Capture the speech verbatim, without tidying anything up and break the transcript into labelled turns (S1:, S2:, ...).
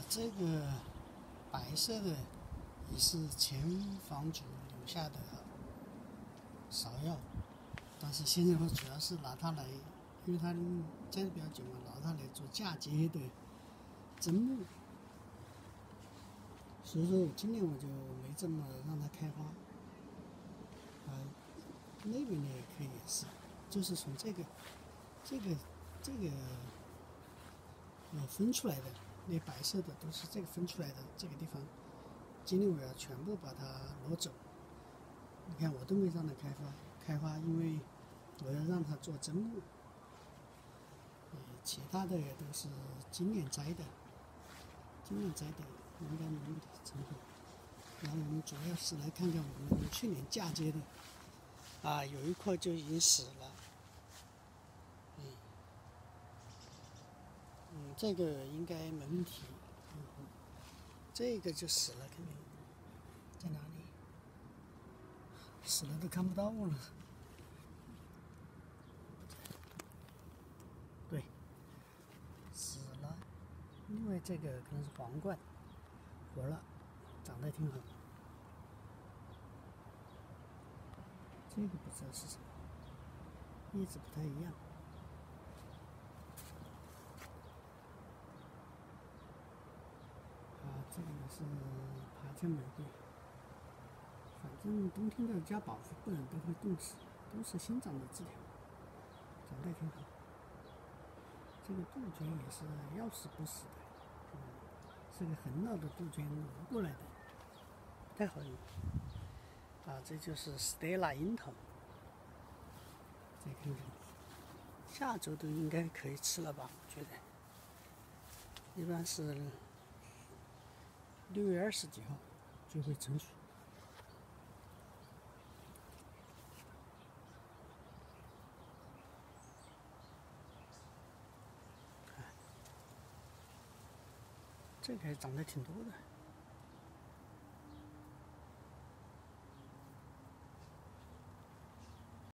S1: 这个白色的也是前房主留下的芍药，但是现在我主要是拿它来，因为它栽的比较久嘛，拿它来做嫁接的砧木，所以说今年我就没这么让它开花。啊，那边呢也可以也是，就是从这个、这个、这个呃分出来的，那白色的都是这个分出来的这个地方。今年我要全部把它挪走。你看我都没让它开花，开花，因为我要让它做砧木。呃，其他的都是今年摘的，今年摘的应该没问题成功。然后我们主要是来看看我们去年嫁接的，啊，有一棵就已经死了。嗯，嗯，这个应该没问题。嗯，这个就死了，肯定在哪里？死了都看不到了。对，死了。另外这个可能是皇冠，活了，长得挺好。这个不知道是什么，叶子不太一样。啊，这个也是爬墙玫瑰。反正冬天的加保护，不然都会冻死，都是新长的枝条，长得挺好。这个杜鹃也是要死不死的，嗯，是个很老的杜鹃挪过来的，不太好用。啊，这就是 Stella 樱桃，再看看，下周都应该可以吃了吧？我觉得，一般是六月二十几号就会成熟。这个还长得挺多的。